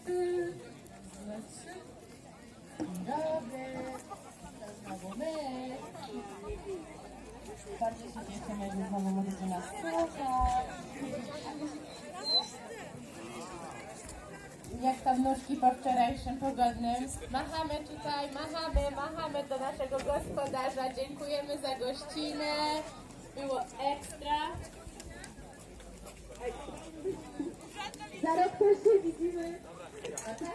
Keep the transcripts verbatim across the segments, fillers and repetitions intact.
Dzień dobry. To znowu my. Bardzo się cieszymy, że znowu możecie nas słuchać. Jak tam nóżki po wczorajszym pogodnym? Machamy tutaj, machamy, machamy do naszego gospodarza. Dziękujemy za gościnę. Było ekstra. Za rok też się widzimy. Pa, pa.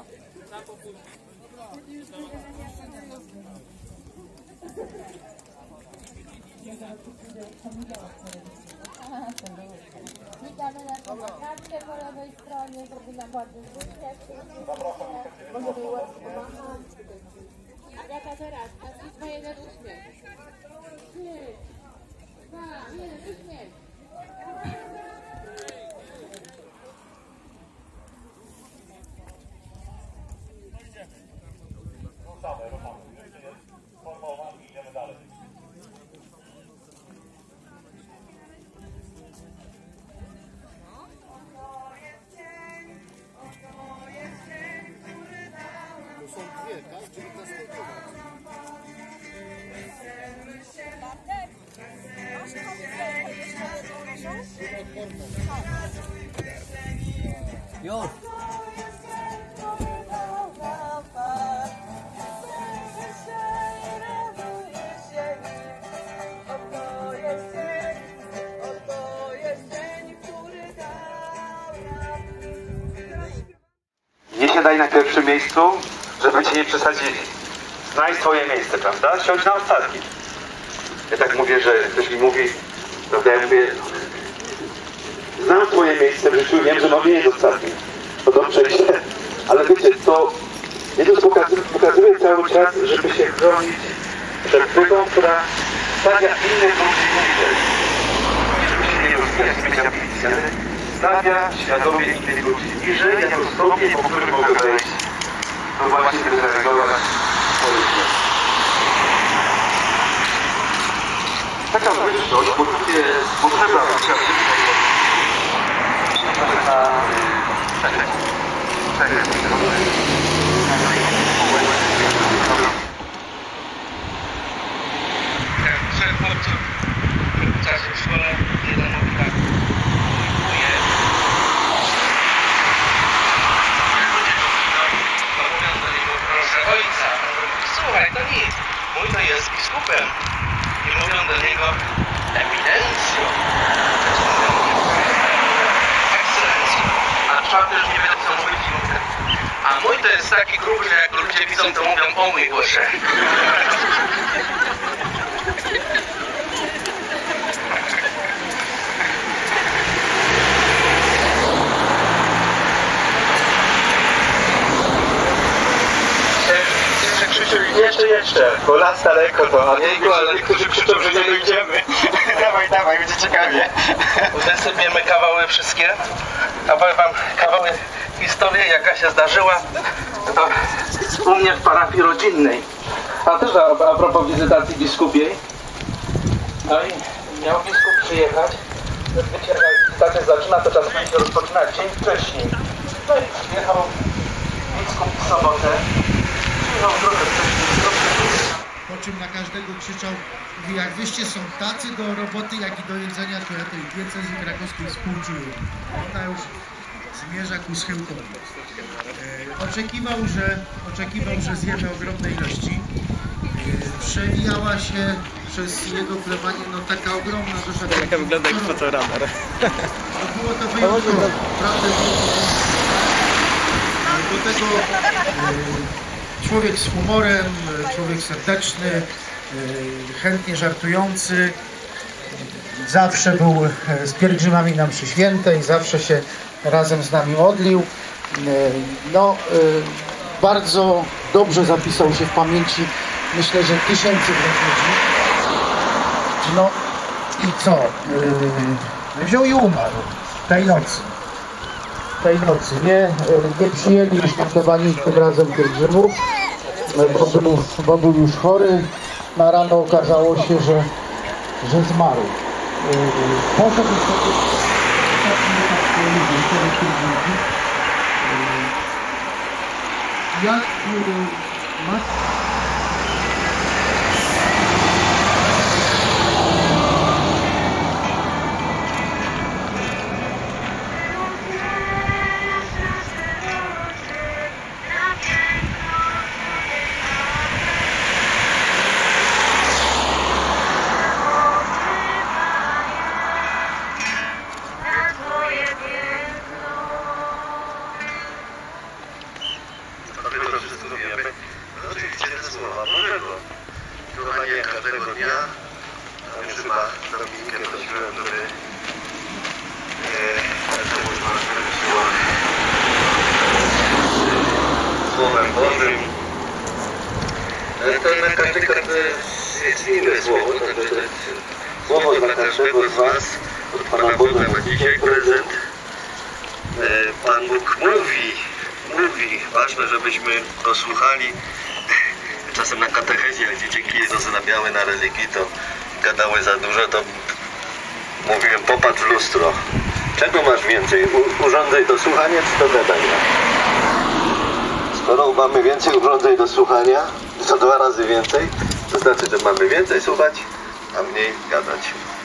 Witamy naszą kartkę po lewej stronie, żeby nam ładny zdjęcie. Może było pomachać. Jaka teraz? A i dwa, jeden uśmiech. Trzy, dwa, jeden uśmiech. Ruszamy, ruszamy. Formowa i idziemy dalej. To są dwie, tak? dziewiętnastego. Już! Nie siadaj na pierwszym miejscu, żeby cię nie przesadzili. Znajdź swoje miejsce, prawda? Siądź na ostatnim. Ja tak mówię, że ktoś mi mówi, prawda, ja mówię, znam swoje miejsce w życiu, wiem, że mogę nie jest ostatnim. To dobrze i źle. Ale wiecie, to Jezus pokazuje, pokazuje cały czas, żeby się chronić przed pytą, która stawia innych ludzi niżej. Żeby się nie rozwijać w tej ambicji, ale stawia świadomie innych ludzi niżej, jako stopień, po którym mogę wejść. No właśnie, by zrealizować swoje życie. Taka wyższość powoduje potrzeba Trzech chłopców w czasie w szkole, jeden mówi tak, dziękuję. Jak ludzie go widzą, to mówią do niego, proszę ojca. Słuchaj, to nic, mój to jest biskupem. I mówią do niego, eminencjo. Ekscelencjo. A czwarty już nie wiedzą, co mówić i mówię, a mój to jest taki gruby, że jak go ludzie widzą, to mówią, o mój Boże. Jeszcze, jeszcze, bo las daleko to, a niego, ale niektórzy krzyczą, że nie dojdziemy. Dawaj, dawaj, będzie ciekawie. Wysypiemy kawały wszystkie, a powiem wam kawały historii, jaka się zdarzyła to u mnie w parafii rodzinnej. A też a, a propos wizytacji biskupiej. No i miał biskup przyjechać. Wiecie, jak wizytacja zaczyna, to czasem się rozpoczyna dzień wcześniej. No i przyjechał biskup w sobotę. Po czym na każdego krzyczał, mówi, jak wyście są tacy do roboty, jak i do jedzenia, to ja tej diecezji krakowskiej współczuję. Ona już zmierza ku schyłkowi. E, oczekiwał, że, oczekiwał, że zjemy ogromne ilości. E, przewijała się przez jego plebanie no, taka ogromna dusza. Jaka wygląda jak fotoradar. No, było to wyjątkowe. Naprawdę było to do tego e, człowiek z humorem, człowiek serdeczny, chętnie żartujący, zawsze był z pielgrzymami na mszy świętej, zawsze się razem z nami modlił. No, bardzo dobrze zapisał się w pamięci, myślę, że tysięcy ludzi. No i co? Wziął i umarł tej nocy. tej nocy. Nie, nie przyjęli świętowani tym razem pielgrzymów, bo był, bo był już chory. Na rano okazało się, że, że zmarł. Poszedł sobie jak y, ma... Oczywiście te słowa Bożego. Kochanie każdego dnia, tam już chyba Dominikę prosiłem, żeby każdemu z nas wysyła Słowem Bożym. Ten każdy, każdy jest inne słowo, także to jest słowo dla każdego z was od Pana Boga na dzisiaj prezent. Pan Bóg mówi, mówi, ważne, żebyśmy go słuchali. Czasem na katechezie, jak dzieciaki rozrabiały na religii, to gadały za dużo, to mówiłem, popatrz w lustro. Czego masz więcej? U urządzeń do słuchania czy do gadania? Skoro mamy więcej urządzeń do słuchania, to dwa razy więcej, to znaczy, że mamy więcej słuchać, a mniej gadać.